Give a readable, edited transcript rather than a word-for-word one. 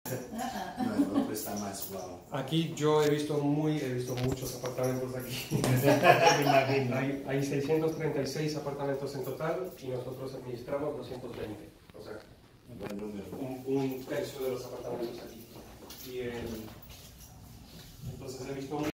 No, pues está más wow. Aquí yo he visto muchos apartamentos aquí. Me imagino. Hay 636 apartamentos en total y nosotros administramos 220. O sea, Un buen número. un tercio de los apartamentos aquí. Y, entonces he visto